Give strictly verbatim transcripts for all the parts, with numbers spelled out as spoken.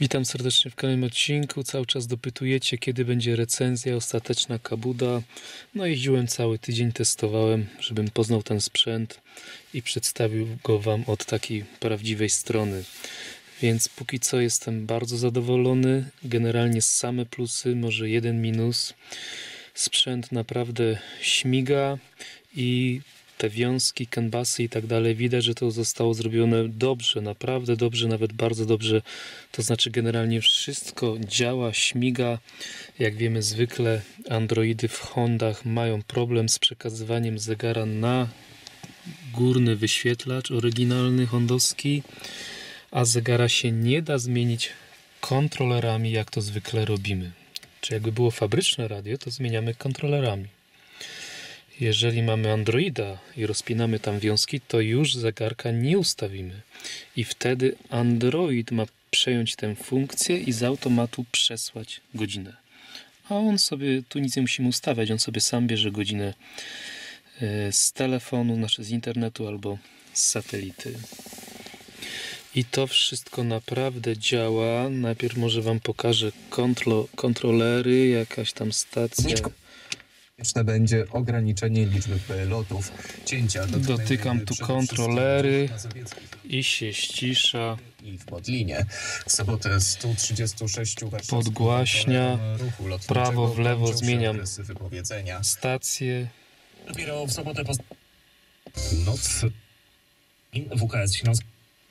Witam serdecznie w kolejnym odcinku. Cały czas dopytujecie, kiedy będzie recenzja ostateczna Kabuda. No jeździłem cały tydzień, testowałem, żebym poznał ten sprzęt i przedstawił go Wam od takiej prawdziwej strony. Więc póki co jestem bardzo zadowolony. Generalnie same plusy, może jeden minus. Sprzęt naprawdę śmiga i te wiązki, canvasy i tak dalej, widać, że to zostało zrobione dobrze, naprawdę dobrze, nawet bardzo dobrze. To znaczy generalnie wszystko działa, śmiga. Jak wiemy, zwykle Androidy w Hondach mają problem z przekazywaniem zegara na górny wyświetlacz oryginalny hondowski, a zegara się nie da zmienić kontrolerami, jak to zwykle robimy. Czy jakby było fabryczne radio, to zmieniamy kontrolerami. Jeżeli mamy Androida i rozpinamy tam wiązki, to już zegarka nie ustawimy. I wtedy Android ma przejąć tę funkcję i z automatu przesłać godzinę. A on sobie, tu nic nie musimy ustawiać, on sobie sam bierze godzinę z telefonu, znaczy z internetu albo z satelity. I to wszystko naprawdę działa. Najpierw może Wam pokażę kontro, kontrolery, jakaś tam stacja. Będzie ograniczenie liczby lotów, cięcia. Dotykam tu kontrolery i się ścisza. I w Modlinie. W sobotę sto trzydzieści sześć podgłaśnia, prawo w lewo zmieniam stację. Dopiero w sobotę po... Noc W K S Śląsk.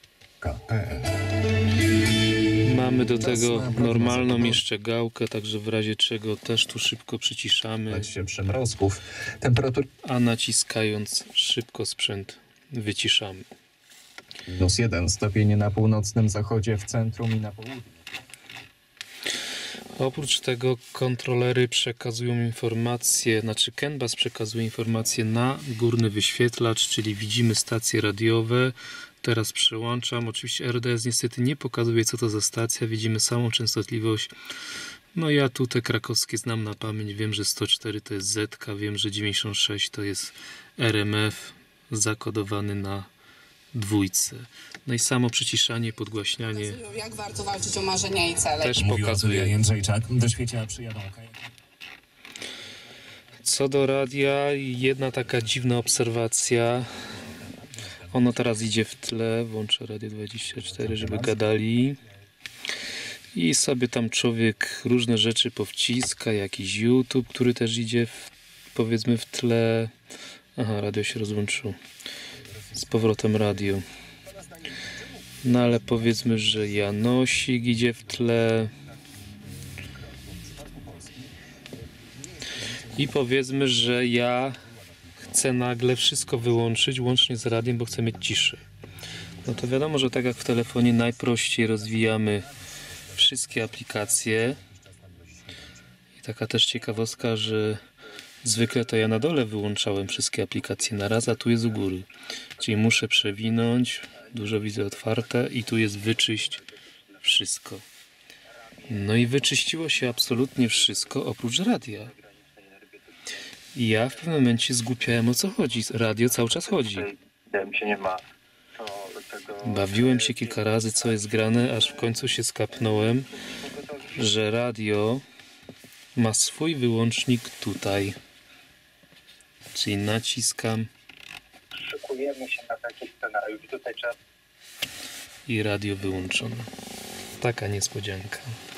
Mamy do tego normalną jeszcze gałkę, także w razie czego też tu szybko przyciszamy, przemrozków, temperatur... a naciskając szybko sprzęt wyciszamy. Minus jeden stopień na północnym zachodzie, w centrum i na południu. Oprócz tego kontrolery przekazują informacje, znaczy canvas przekazuje informacje na górny wyświetlacz, czyli widzimy stacje radiowe. Teraz przełączam. Oczywiście R D S niestety nie pokazuje, co to za stacja. Widzimy samą częstotliwość. No ja tu te krakowskie znam na pamięć. Wiem, że sto cztery to jest zetka. Wiem, że dziewięćdziesiąt sześć to jest R M F zakodowany na dwójce. No i samo przyciszanie, podgłaśnianie. Jak warto walczyć o marzenia i cele. Też pokazuje. Jędrzejczak. Do świecia przyjadą. Co do radia, jedna taka dziwna obserwacja. Ono teraz idzie w tle, włączę Radio dwadzieścia cztery, żeby gadali. I sobie tam człowiek różne rzeczy powciska, jakiś YouTube, który też idzie w, powiedzmy w tle. Aha, radio się rozłączyło. Z powrotem radio. No ale powiedzmy, że Janosik idzie w tle. I powiedzmy, że ja chcę nagle wszystko wyłączyć, łącznie z radiem, bo chcę mieć ciszę. No to wiadomo, że tak jak w telefonie najprościej rozwijamy wszystkie aplikacje. I taka też ciekawostka, że zwykle to ja na dole wyłączałem wszystkie aplikacje na raz, a tu jest u góry. Czyli muszę przewinąć, dużo widzę otwarte i tu jest wyczyść wszystko. No i wyczyściło się absolutnie wszystko oprócz radia. I ja w pewnym momencie zgłupiałem, o co chodzi. Radio cały czas chodzi. Bawiłem się kilka razy, co jest grane, aż w końcu się skapnąłem, że radio ma swój wyłącznik tutaj. Czyli naciskam. Szykujemy się na taki scenariusz. Tutaj trzeba... I radio wyłączone. Taka niespodzianka.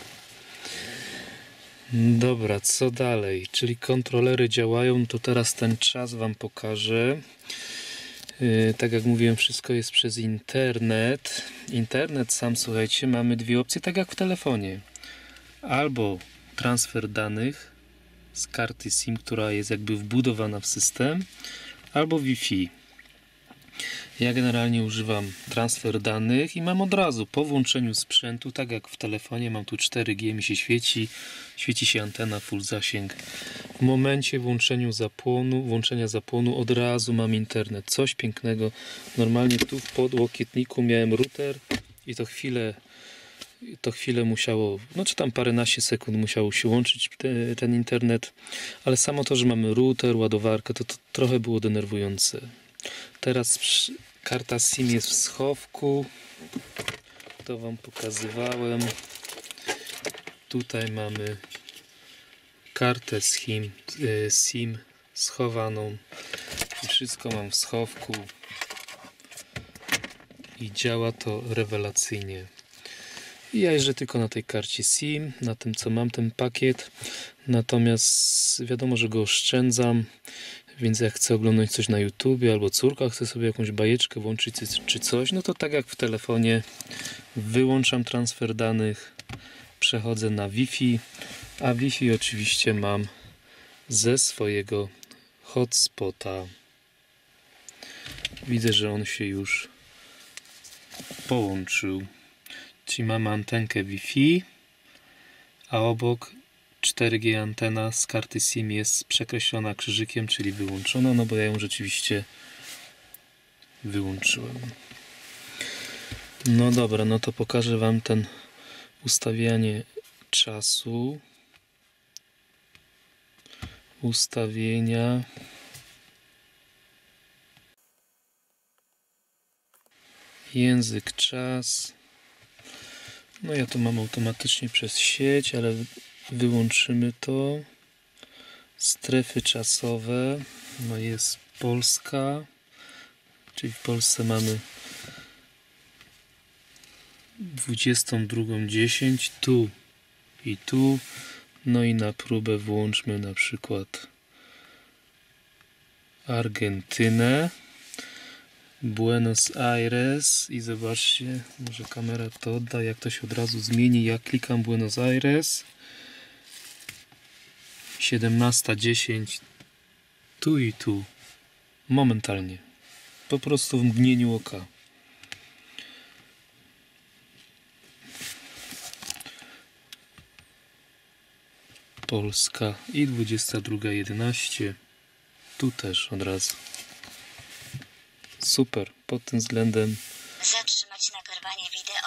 Dobra, co dalej? Czyli kontrolery działają, to teraz ten czas Wam pokażę. Yy, tak jak mówiłem, wszystko jest przez internet. Internet sam, słuchajcie, mamy dwie opcje, tak jak w telefonie. Albo transfer danych z karty SIM, która jest jakby wbudowana w system, albo Wi-Fi. Ja generalnie używam transfer danych i mam od razu po włączeniu sprzętu, tak jak w telefonie, mam tu cztery G, mi się świeci, świeci się antena, full zasięg. W momencie włączeniu zapłonu, włączenia zapłonu od razu mam internet. Coś pięknego. Normalnie tu w podłokietniku miałem router i to chwilę, to chwilę musiało, no czy tam paręnaście sekund musiało się łączyć te, ten internet, ale samo to, że mamy router, ładowarkę, to, to trochę było denerwujące. Teraz karta SIM jest w schowku. To Wam pokazywałem. Tutaj mamy kartę SIM, y, SIM schowaną i wszystko mam w schowku i działa to rewelacyjnie. I ja jeżdżę tylko na tej karcie SIM, na tym co mam ten pakiet, natomiast wiadomo, że go oszczędzam, więc jak chcę oglądać coś na YouTubie albo córka chce sobie jakąś bajeczkę włączyć czy coś, no to tak jak w telefonie wyłączam transfer danych, przechodzę na Wi-Fi, a Wi-Fi oczywiście mam ze swojego hotspota. Widzę, że on się już połączył. Czyli mamy antenkę Wi-Fi, a obok cztery G antena z karty SIM jest przekreślona krzyżykiem, czyli wyłączona, no bo ja ją rzeczywiście wyłączyłem. No dobra, no to pokażę Wam ten ustawianie czasu. Ustawienia. Język, czas. No ja to mam automatycznie przez sieć, ale wyłączymy to. Strefy czasowe. No jest Polska. Czyli w Polsce mamy dwudziestą drugą dziesięć. Tu i tu. No i na próbę włączmy na przykład Argentynę. Buenos Aires i zobaczcie, może kamera to odda, jak to się od razu zmieni. Ja klikam Buenos Aires, siedemnasta dziesięć, tu i tu, momentalnie, po prostu w mgnieniu oka. Polska i dwudziesta druga jedenaście, tu też od razu. Super, pod tym względem. Zatrzymać nagrywanie wideo.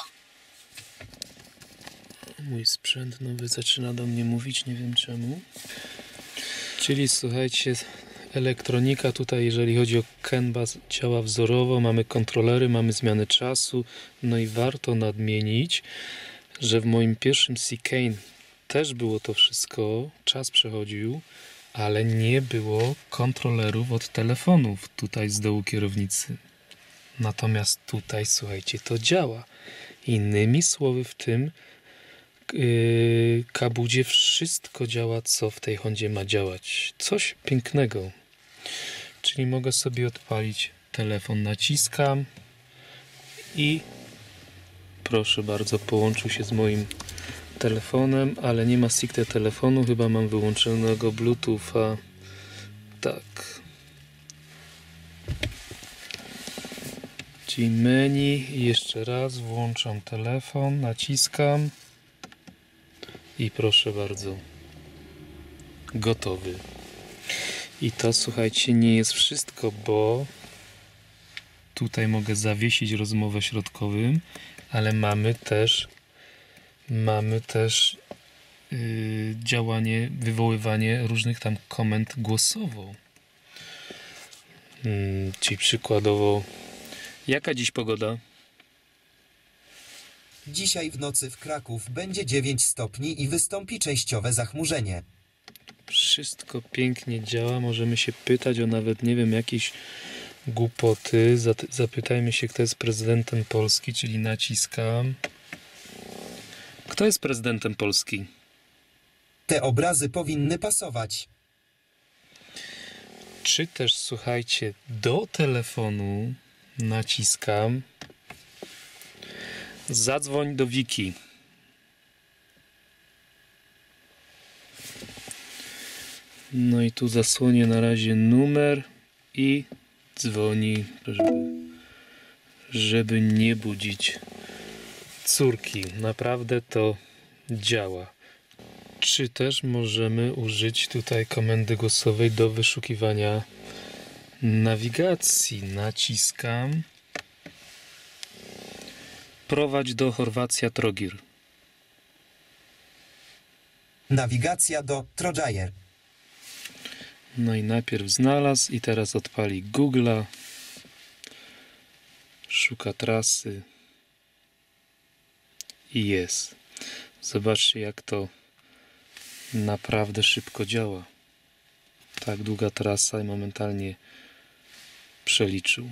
Mój sprzęt nowy zaczyna do mnie mówić, nie wiem czemu. Czyli słuchajcie, elektronika tutaj, jeżeli chodzi o CAN bus, działa wzorowo. Mamy kontrolery, mamy zmianę czasu. No i warto nadmienić, że w moim pierwszym Seacane też było to wszystko. Czas przechodził, ale nie było kontrolerów od telefonów tutaj z dołu kierownicy. Natomiast tutaj, słuchajcie, to działa. Innymi słowy, w tym yy, Kabudzie wszystko działa, co w tej Hondzie ma działać. Coś pięknego. Czyli mogę sobie odpalić telefon, naciskam i proszę bardzo, połączył się z moim telefonem, ale nie ma stricte telefonu, chyba mam wyłączonego Bluetootha. Tak. Czyli menu i jeszcze raz włączam telefon, naciskam i proszę bardzo, gotowy. I to, słuchajcie, nie jest wszystko, bo tutaj mogę zawiesić rozmowę środkowym, ale mamy też mamy też yy, działanie, wywoływanie różnych tam komend głosowo. Hmm, czyli przykładowo, jaka dziś pogoda? Dzisiaj w nocy w Kraków będzie dziewięć stopni i wystąpi częściowe zachmurzenie. Wszystko pięknie działa, możemy się pytać o nawet, nie wiem, jakieś głupoty. Zapytajmy się, kto jest prezydentem Polski, czyli naciskam. Kto jest prezydentem Polski? Te obrazy powinny pasować. Czy też, słuchajcie, do telefonu naciskam. Zadzwoń do Wiki. No i tu zasłonię na razie numer i dzwoni, żeby, żeby nie budzić córki. Naprawdę to działa. Czy też możemy użyć tutaj komendy głosowej do wyszukiwania nawigacji. Naciskam. Prowadź do Chorwacja Trogir. Nawigacja do Trojajer. No i najpierw znalazł i teraz odpali Google'a. Szuka trasy. I jest. Zobaczcie, jak to naprawdę szybko działa. Tak długa trasa i momentalnie przeliczył.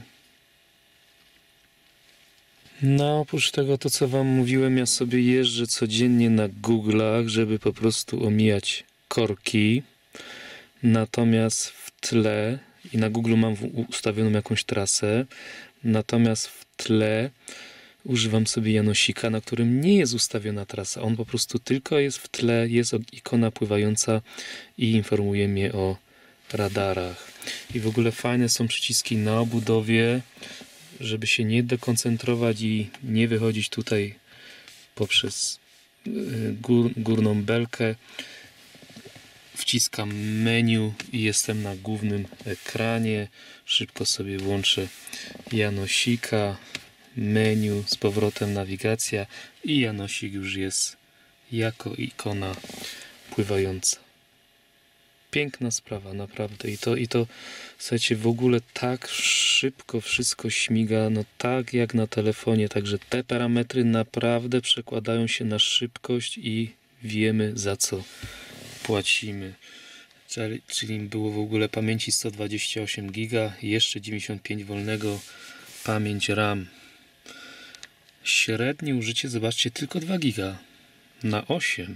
No, oprócz tego, to co wam mówiłem, ja sobie jeżdżę codziennie na Google'ach, żeby po prostu omijać korki. Natomiast w tle, i na Google mam ustawioną jakąś trasę, natomiast w tle używam sobie Janosika, na którym nie jest ustawiona trasa. On po prostu tylko jest w tle, jest ikona pływająca i informuje mnie o radarach. I w ogóle fajne są przyciski na obudowie, żeby się nie dekoncentrować i nie wychodzić tutaj poprzez gór, górną belkę. Wciskam menu i jestem na głównym ekranie. Szybko sobie włączę Janosika, menu, z powrotem nawigacja i Janosik już jest jako ikona pływająca. Piękna sprawa, naprawdę. I to, i to, słuchajcie, w ogóle tak szybko wszystko śmiga, no tak jak na telefonie. Także te parametry naprawdę przekładają się na szybkość i wiemy, za co płacimy. Czyli, czyli było w ogóle pamięci sto dwadzieścia osiem giga, jeszcze dziewięćdziesiąt pięć wolnego, pamięć RAM. Średnie użycie, zobaczcie, tylko dwa giga na osiem.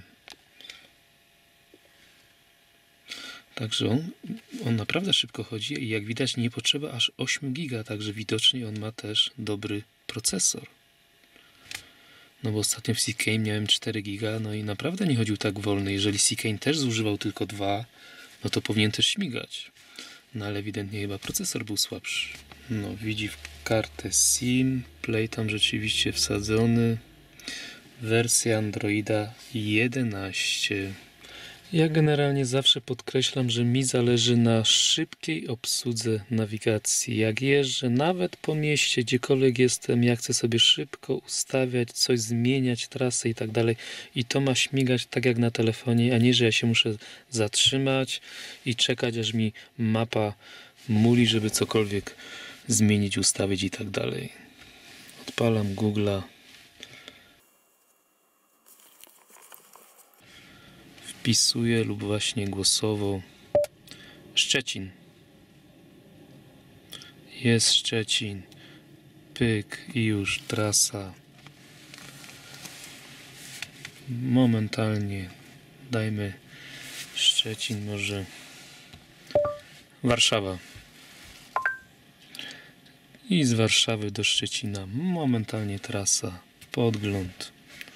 Także on, on naprawdę szybko chodzi i jak widać nie potrzeba aż osiem giga, także widocznie on ma też dobry procesor. No bo ostatnio w Seagate miałem cztery giga, no i naprawdę nie chodził tak wolny. Jeżeli Seagate też zużywał tylko dwa, no to powinien też śmigać. No ale ewidentnie chyba procesor był słabszy. No widzi w kartę SIM, Play tam rzeczywiście wsadzony. Wersja Androida jedenaście. Ja generalnie zawsze podkreślam, że mi zależy na szybkiej obsłudze nawigacji. Jak jeżdżę, nawet po mieście, gdziekolwiek jestem, ja chcę sobie szybko ustawiać, coś zmieniać, trasę i tak dalej. I to ma śmigać tak jak na telefonie, a nie, że ja się muszę zatrzymać i czekać, aż mi mapa muli, żeby cokolwiek zmienić, ustawić i tak dalej. Odpalam Google'a. Wpisuję lub właśnie głosowo Szczecin. Jest Szczecin. Pyk i już trasa. Momentalnie dajmy Szczecin, może Warszawa. I z Warszawy do Szczecina momentalnie trasa. Podgląd.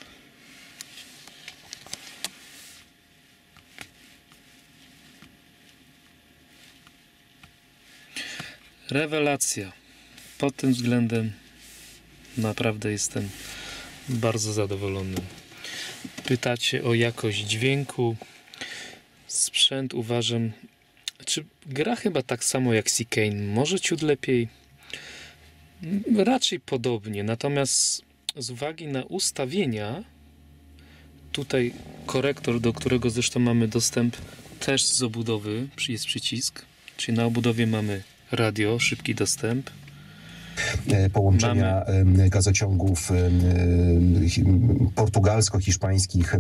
Rewelacja. Pod tym względem naprawdę jestem bardzo zadowolony. Pytacie o jakość dźwięku. Sprzęt uważam, czy gra chyba tak samo jak Seagate, może ciut lepiej. Raczej podobnie. Natomiast z uwagi na ustawienia, tutaj korektor, do którego zresztą mamy dostęp też z obudowy, jest przycisk. Czyli na obudowie mamy radio, szybki dostęp. Połączenia Mamy. gazociągów portugalsko-hiszpańskich.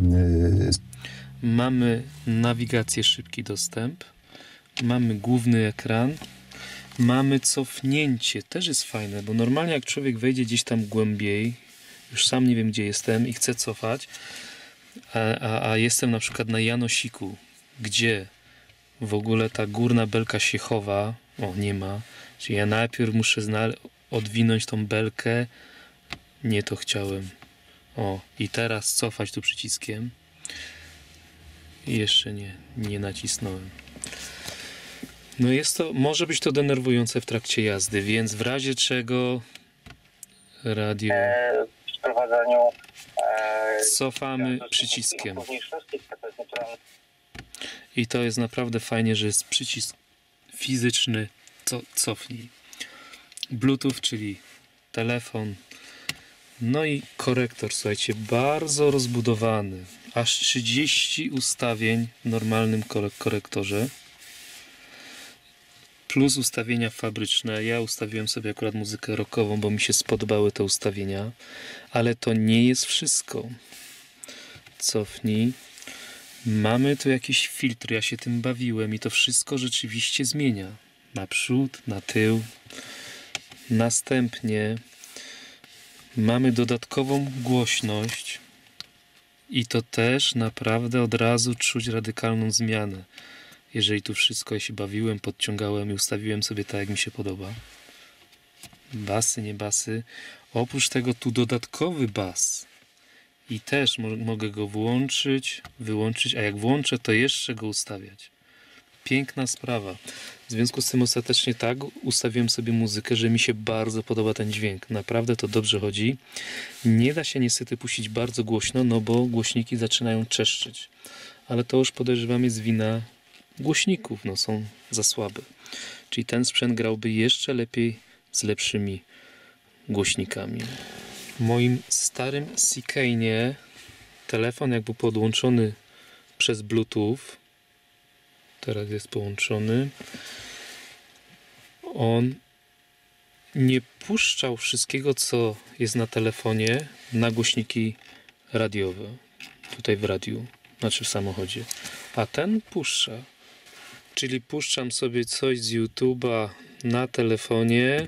Mamy nawigację, szybki dostęp. Mamy główny ekran. Mamy cofnięcie. Też jest fajne, bo normalnie jak człowiek wejdzie gdzieś tam głębiej, już sam nie wiem gdzie jestem i chcę cofać, a, a, a jestem na przykład na Janosiku, gdzie w ogóle ta górna belka się chowa, o nie ma, czyli ja najpierw muszę odwinąć tą belkę, nie to chciałem, o i teraz cofać tu przyciskiem i jeszcze nie, nie nacisnąłem. No jest to, może być to denerwujące w trakcie jazdy, więc w razie czego radio E, w sprowadzaniu e, cofamy przyciskiem. I to jest naprawdę fajnie, że jest przycisk fizyczny, co cofnij. Bluetooth, czyli telefon. No i korektor, słuchajcie, bardzo rozbudowany. Aż trzydzieści ustawień w normalnym korektorze. Plus ustawienia fabryczne. Ja ustawiłem sobie akurat muzykę rockową, bo mi się spodobały te ustawienia. Ale to nie jest wszystko. cofnij. Mamy tu jakiś filtr, ja się tym bawiłem i to wszystko rzeczywiście zmienia. Naprzód, na tył. Następnie mamy dodatkową głośność i to też naprawdę od razu czuć radykalną zmianę. Jeżeli tu wszystko ja się bawiłem, podciągałem i ustawiłem sobie tak, jak mi się podoba. Basy, nie basy. Oprócz tego tu dodatkowy bas. I też mo mogę go włączyć, wyłączyć, a jak włączę, to jeszcze go ustawiać. Piękna sprawa. W związku z tym ostatecznie tak ustawiłem sobie muzykę, że mi się bardzo podoba ten dźwięk. Naprawdę to dobrze chodzi. Nie da się niestety puścić bardzo głośno, no bo głośniki zaczynają czeszczeć. Ale to już podejrzewam jest wina głośników, no są za słabe. Czyli ten sprzęt grałby jeszcze lepiej z lepszymi głośnikami. W moim starym Seagane'ie telefon jak był podłączony przez Bluetooth, teraz jest połączony, on nie puszczał wszystkiego, co jest na telefonie, na głośniki radiowe, tutaj w radiu, znaczy w samochodzie, a ten puszcza. Czyli puszczam sobie coś z YouTube'a na telefonie.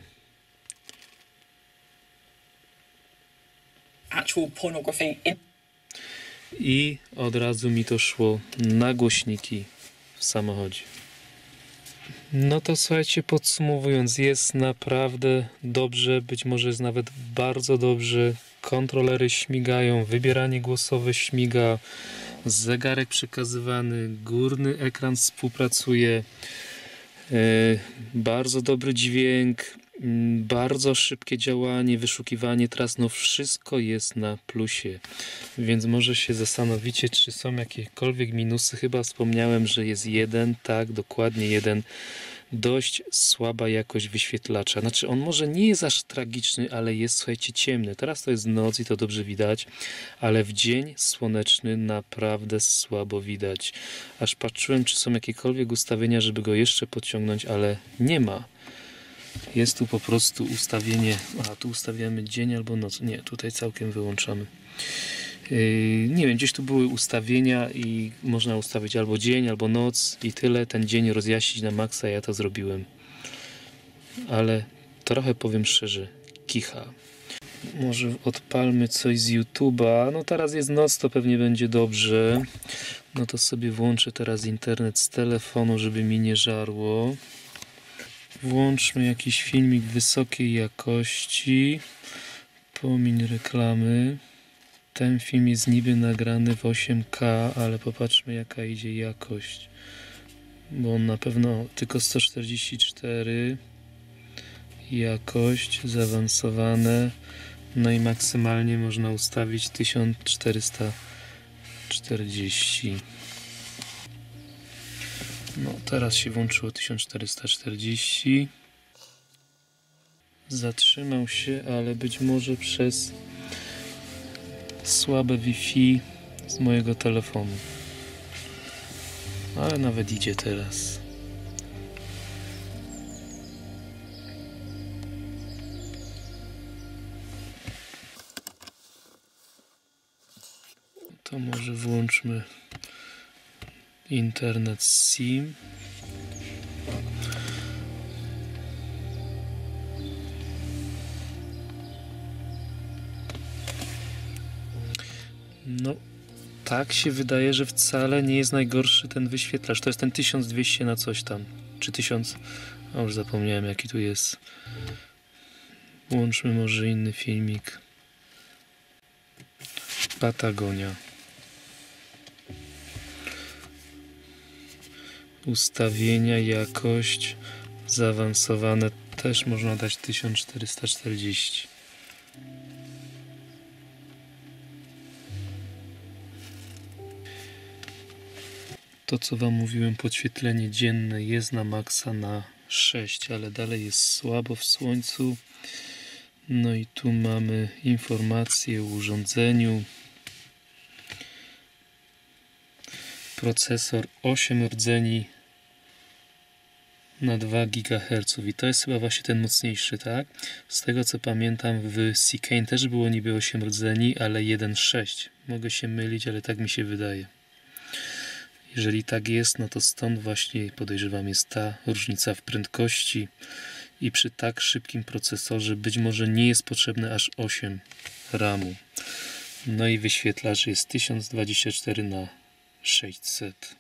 Actual pornography in I od razu mi to szło na głośniki w samochodzie. No to słuchajcie, podsumowując, jest naprawdę dobrze, być może jest nawet bardzo dobrze. Kontrolery śmigają, wybieranie głosowe śmiga, zegarek przekazywany, górny ekran współpracuje, yy, bardzo dobry dźwięk, yy, bardzo szybkie działanie, wyszukiwanie tras, no wszystko jest na plusie, więc może się zastanowicie, czy są jakiekolwiek minusy. Chyba wspomniałem, że jest jeden, tak, dokładnie jeden. Dość słaba jakość wyświetlacza. Znaczy on może nie jest aż tragiczny, ale jest, słuchajcie, ciemny. Teraz to jest noc i to dobrze widać, ale w dzień słoneczny naprawdę słabo widać. Aż patrzyłem, czy są jakiekolwiek ustawienia, żeby go jeszcze podciągnąć, ale nie ma. Jest tu po prostu ustawienie, a tu ustawiamy dzień albo noc. Nie, tutaj całkiem wyłączamy. Yy, nie wiem, gdzieś tu były ustawienia i można ustawić albo dzień, albo noc i tyle. Ten dzień rozjaśnić na maksa, ja to zrobiłem. Ale trochę, powiem szczerze, kicha. Może odpalmy coś z YouTube'a. No teraz jest noc, to pewnie będzie dobrze. No to sobie włączę teraz internet z telefonu, żeby mi nie żarło. Włączmy jakiś filmik wysokiej jakości. Pomiń reklamy. Ten film jest niby nagrany w osiem K, ale popatrzmy, jaka idzie jakość. Bo on na pewno tylko sto czterdzieści cztery. Jakość, zaawansowane. No i maksymalnie można ustawić tysiąc czterysta czterdzieści. No teraz się włączyło tysiąc czterysta czterdzieści. Zatrzymał się, ale być może przez słabe Wi-Fi z mojego telefonu. Ale nawet idzie teraz. To może włączmy internet z SIM. No, tak się wydaje, że wcale nie jest najgorszy ten wyświetlacz. To jest ten tysiąc dwieście na coś tam. Czy tysiąc... A już zapomniałem, jaki tu jest. Włączmy może inny filmik. Patagonia. Ustawienia, jakość, zaawansowane. Też można dać tysiąc czterysta czterdzieści. To, co wam mówiłem, podświetlenie dzienne jest na maksa na sześć, ale dalej jest słabo w słońcu. No i tu mamy informacje o urządzeniu. Procesor osiem rdzeni na dwa gigaherce i to jest chyba właśnie ten mocniejszy, tak? Z tego co pamiętam w Cicane też było niby osiem rdzeni, ale jeden sześć. Mogę się mylić, ale tak mi się wydaje. Jeżeli tak jest, no to stąd właśnie podejrzewam jest ta różnica w prędkości i przy tak szybkim procesorze być może nie jest potrzebne aż osiem ramu. No i wyświetlacz jest tysiąc dwadzieścia cztery na sześćset.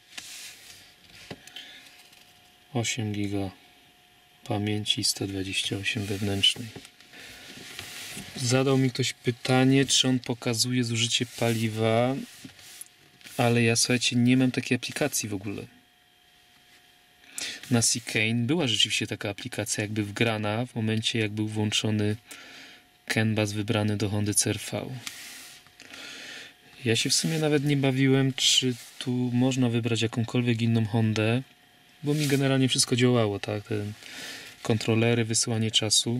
osiem giga pamięci, sto dwadzieścia osiem wewnętrznej. Zadał mi ktoś pytanie, czy on pokazuje zużycie paliwa, ale ja, słuchajcie, nie mam takiej aplikacji w ogóle. Na Cicane była rzeczywiście taka aplikacja jakby wgrana w momencie, jak był włączony CAN bus wybrany do Hondy C R V. Ja się w sumie nawet nie bawiłem, czy tu można wybrać jakąkolwiek inną Hondę, bo mi generalnie wszystko działało, tak? Te kontrolery, wysyłanie czasu.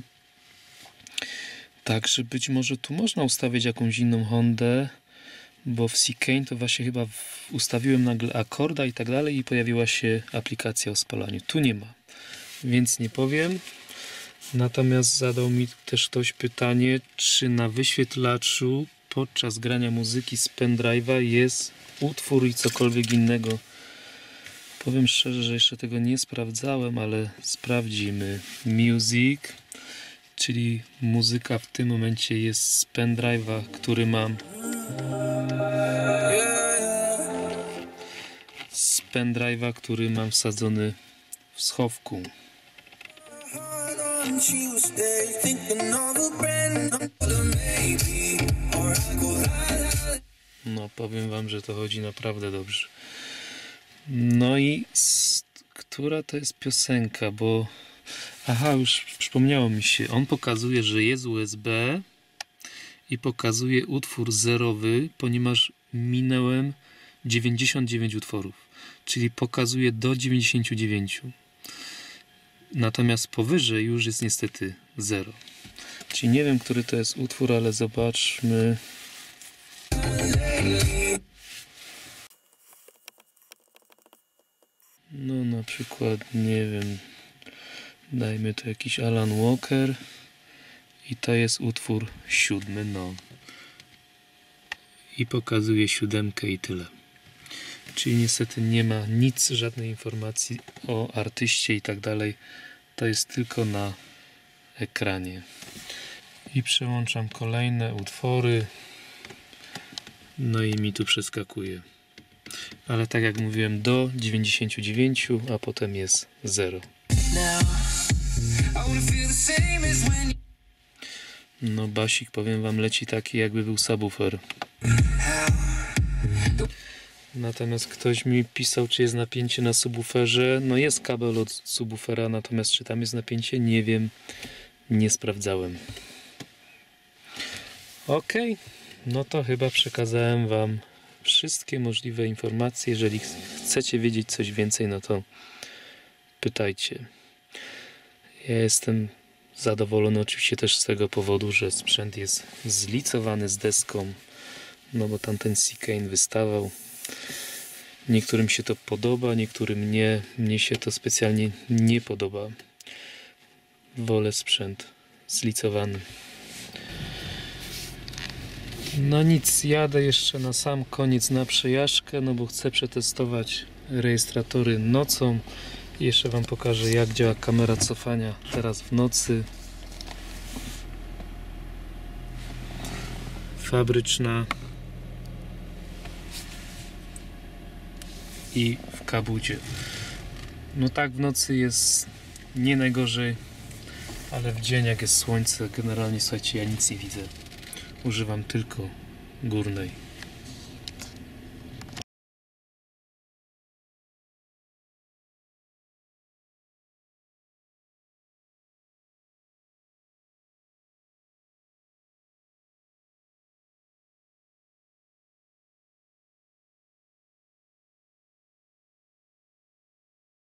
Także być może tu można ustawić jakąś inną Hondę, bo w Cicane to właśnie chyba ustawiłem nagle akorda i tak dalej i pojawiła się aplikacja o spalaniu. Tu nie ma, więc nie powiem. Natomiast zadał mi też ktoś pytanie, czy na wyświetlaczu podczas grania muzyki z pendrive'a jest utwór i cokolwiek innego. Powiem szczerze, że jeszcze tego nie sprawdzałem, ale sprawdzimy. Music, czyli muzyka w tym momencie jest z pendrive'a, który mam z pendrive'a, który mam wsadzony w schowku. No, powiem wam, że to chodzi naprawdę dobrze. No i z, która to jest piosenka, bo aha, już przypomniało mi się, on pokazuje, że jest U S B i pokazuje utwór zerowy, ponieważ minąłem dziewięćdziesiąt dziewięć utworów, czyli pokazuje do dziewięćdziesięciu dziewięciu. Natomiast powyżej już jest niestety zero. Czyli nie wiem, który to jest utwór, ale zobaczmy. No na przykład, nie wiem, dajmy to jakiś Alan Walker i to jest utwór siódmy, no. I pokazuje siódemkę i tyle. Czyli niestety nie ma nic, żadnej informacji o artyście i tak dalej. To jest tylko na ekranie. I przełączam kolejne utwory. No i mi tu przeskakuje. Ale tak jak mówiłem, do dziewięćdziesięciu dziewięciu, a potem jest zero. No basik, powiem wam, leci taki, jakby był subwoofer. Natomiast ktoś mi pisał, czy jest napięcie na subwooferze. No jest kabel od subwoofera, natomiast czy tam jest napięcie, nie wiem. Nie sprawdzałem. Ok, no to chyba przekazałem wam wszystkie możliwe informacje. Jeżeli chcecie wiedzieć coś więcej, no to pytajcie. Ja jestem zadowolony oczywiście też z tego powodu, że sprzęt jest zlicowany z deską, no bo tamten Cicane wystawał. Niektórym się to podoba, niektórym nie. Mnie się to specjalnie nie podoba. Wolę sprzęt zlicowany. No nic, jadę jeszcze na sam koniec na przejażdżkę, no bo chcę przetestować rejestratory nocą. I jeszcze wam pokażę, jak działa kamera cofania teraz w nocy. Fabryczna i w kabucie. No tak, w nocy jest nie najgorzej, ale w dzień, jak jest słońce, generalnie, słuchajcie, ja nic nie widzę. Używam tylko górnej.